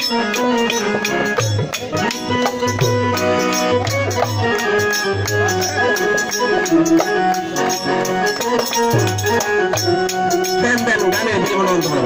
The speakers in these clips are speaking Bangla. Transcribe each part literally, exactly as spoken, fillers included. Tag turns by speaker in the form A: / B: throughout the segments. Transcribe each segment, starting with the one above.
A: দেন দেন গানে জীবন তোমার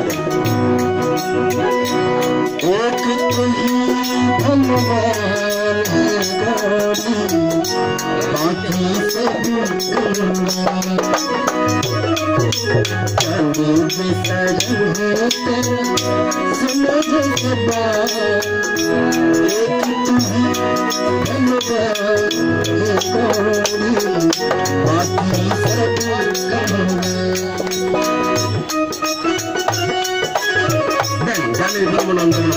A: দেন গানের জীবন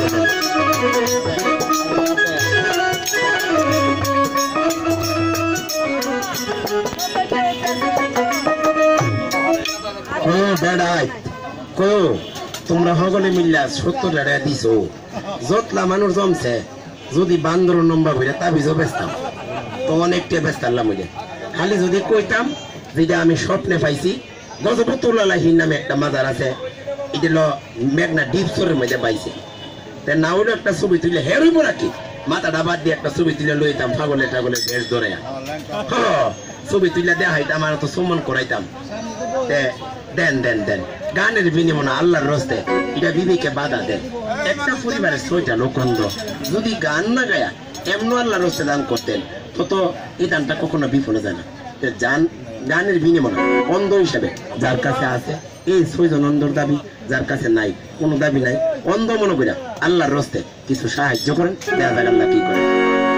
A: বেড়াই কো তোমরা সকলে মিল্লা সত্তর টাকা দিছো যতলা মানুষ জমছে যদি বান্দর নম্বর হইলে তা বিজো বেচতাম তো অনেকটা বেচতাম হইলে খালি যদি কইতাম যেটা আমি স্বপ্নে পাইছি গজপতুল্লাহির নামে একটা মাজার আছে এটা হলো মেঘনা ডিপসরের মধ্যে পাইছে তা না হইলো একটা ছবি তুলে হেরইব নাকি মাথা ডাবাদ দিয়ে একটা ছবি তুলে লইতাম ছাগলে ছাগলে ভেস ধরে ছবি তুলে দেখাইতাম আর তো সম্মান করাইতাম দেন দেন দেন গানের বিনিময় আল্লাহর রস্তে এটা বিবেকে বাধা দেন একটা পরিবারের ছয়টা লোকন্দ যদি গান না গায়া এমন আল্লাহর রস্তে দান করতেন তো তো এই দানটা কখনো বিফলে যায় না জান গানের বিনিময় অন্ধ হিসাবে যার কাছে আছে এই ছয়জন অন্ধর দাবি যার কাছে নাই কোনো দাবি নাই অন্ধ মনে করিয়া আল্লাহর রস্তে কিছু সাহায্য করেন দেখা যাক আল্লাহ কি করেন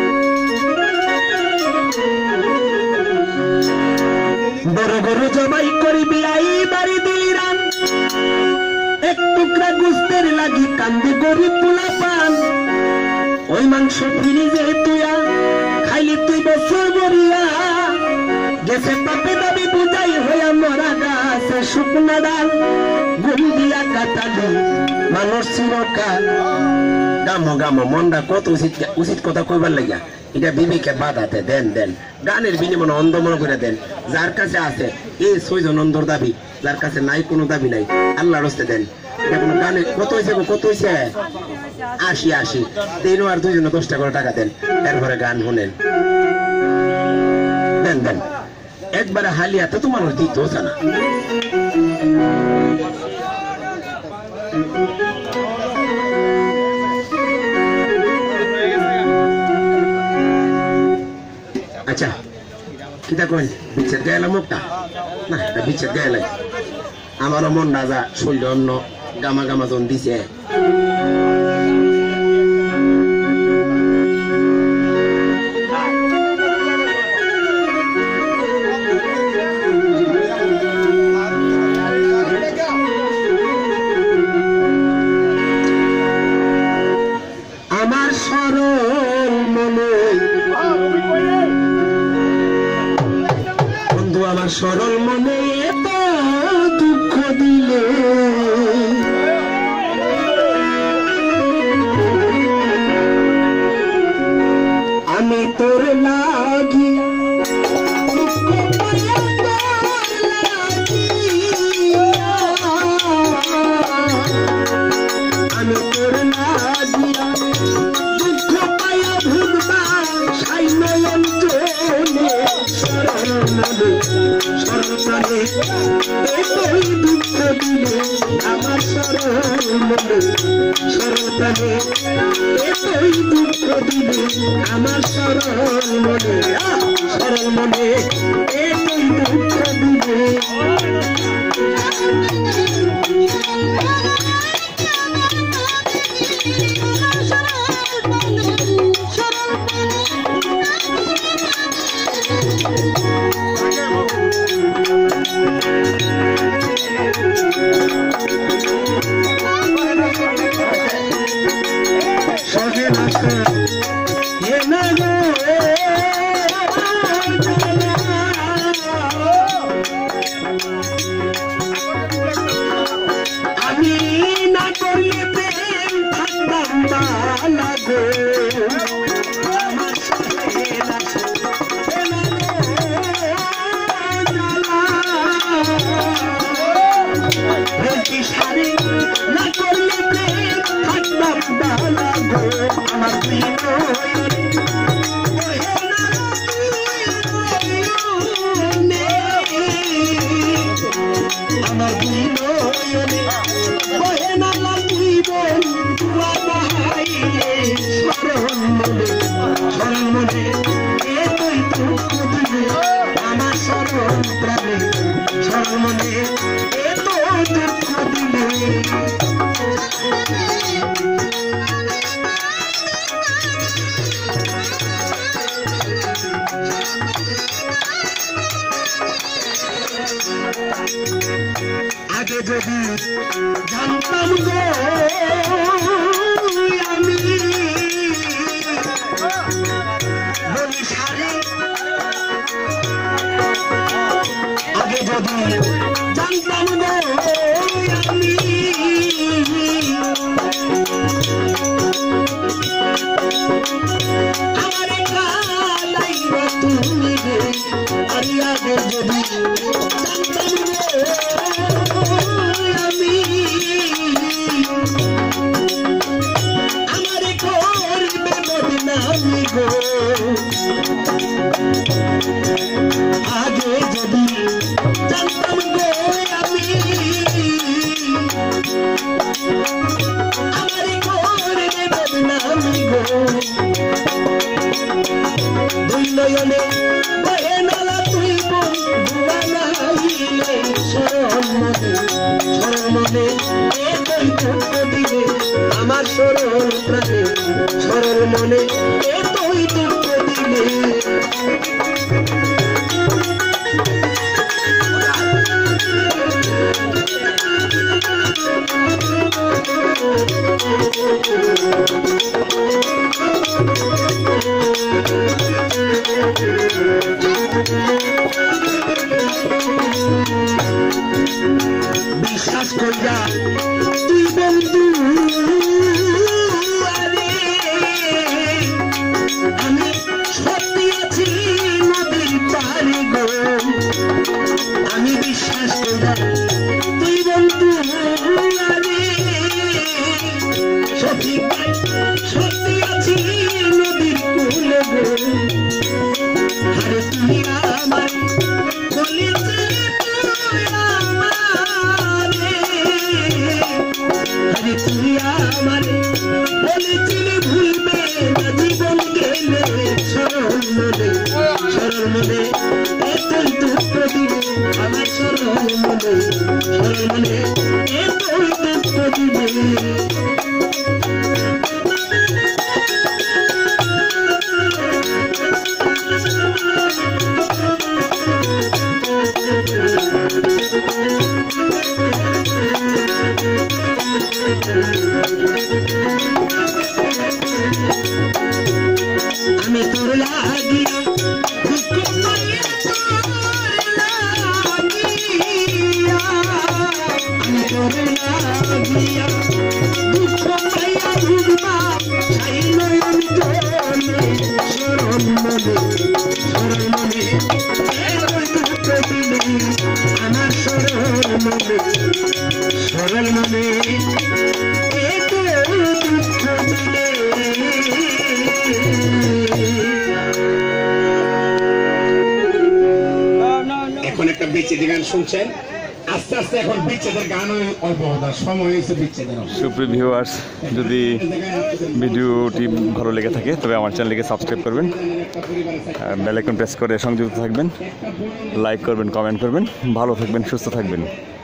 A: বড় বড় জবাই করিবি আই বাড়ি দিলাম এক টুকরা গুস্তের লাগি কান্দি গরিব পোলা পান ওই মাংস ফ্রিজে তুইয়া খাইলি তুই বছর বরিয়া গেছে পাপে দাবি বুঝাই হইয়া মরা গাছে শুকনা ডাল গুম দিয়া কাটালি মানুষ চিরকাল গামো গামো মনটা কত উচিত উচিত কথা কইবার লাগিয়া এটা বিবেকে বাধাতে দেন দেন গানের বিনিময় অন্ধ মনে করে দেন যার কাছে আছে এই ছয়জন অন্ধর দাবি যার কাছে নাই কোনো দাবি নাই আল্লাহর হস্তে দেন এটা কোনো গানে কত হয়েছে কত হয়েছে আশি আশি তিন আর দুইজনে দশটা করে টাকা দেন এরপরে গান শুনেন দেন দেন একবারে হালিয়াতে তো মানুষ দিত না আচ্ছা কিতা কই বিচ্ছেদ গাইলাম মুখটা না এটা বিচ্ছেদ গাইলাই আমারও মন রাজা শৈল অন্য গামা গামা জন দিছে আমার সরল মনে বন্ধু আমার সরল মনে এত দুঃখ দিলে আমি তোর লাগি আমি তোর লাগিয়া দুঃখ পাইয়া ভুগবা সাই নয়ন চলে সরল মনে সরল মনে এতই দুঃখ দিলে আমার সরল মনে সরল মনে এতই দুঃখ দিলে আমার সরল মনে সরল মনে এতই দুঃখ দিলে আমি না করলে প্রেম থাকতাম বালা গো সারে না করলে প্রেম থাকতাম বালা গো আমার দুই আমার দুই নয়নে বহে না দুই বন্ধুয়া বাহাইলে স্মরণ মনে স্মরণ মনে এ তুই দুঃখ দিলে আমার স্মরণ প্রাণে স্মরণ মনে এ তো দুঃখ দিলে আগে যদি জানতাম গো আমি বলি সারে আগে যদি জানতাম গো আমি আমার কালাই তুমি রে আরে আগে যদি জানতাম গো আমি আমার করবে বদনামি গো আগে যদি জানতাম গো আমি আমার করবে বদনামি গো দুই নয়নে বহে নালা তুই বন্ধুয়া নাইলে স্মরণ মনে স্মরণ মনে এ তুই দুঃখ দিলে আমার স্মরণ প্রাণে স্মরণ মনে এ তুই দুঃখ দিলে বিশ্বাস করিয়া তুই বন্ধু আমি সত্যি আছি নদীর পারে গো আমি বিশ্বাস করিয়া তুই বন্ধু সত্যি সত্যি আছি নদীর কূলে গো আরে তুই আমার বলেছে আরে তুই আমারে বলেছিলে ভুলবে না জীবন গেলে স্মরণ মনে স্মরণ মনে এ তুই দুঃখ দিলে আমার স্মরণ মনে স্মরণ মনে এ তুই দুঃখ দিলে আমি তোর লাগিয়া দুঃখ পাইয়া তোর লাগিয়া আমি তোর লাগিয়া দুঃখ পাইয়া ভুগবা চাই নয়ন জলে স্মরণ মনে স্মরণ মনে দুঃখ দিলে আমার স্মরণ মনে স্মরণ মনে এখন একটা বিচ্ছেদের গান শুনছেন আস্তে আস্তে এখন বিচ্ছেদের গান অল্প সময় হয়েছে বিচ্ছেদের।
B: সুপ্রিয় ভিউয়ার্স, যদি ভিডিওটি ভালো লেগে থাকে তবে আমার চ্যানেলকে সাবস্ক্রাইব করবেন, বেল আইকন প্রেস করে সংযুক্ত থাকবেন, লাইক করবেন, কমেন্ট করবেন, ভালো থাকবেন, সুস্থ থাকবেন।